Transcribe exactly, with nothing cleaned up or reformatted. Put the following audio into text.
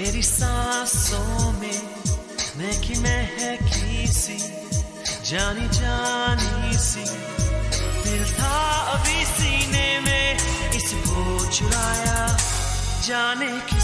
मेरी सांसों में महकी महकी सी जानी जानी सी दिल था अभी सीने में, इसको चुराया जाने किस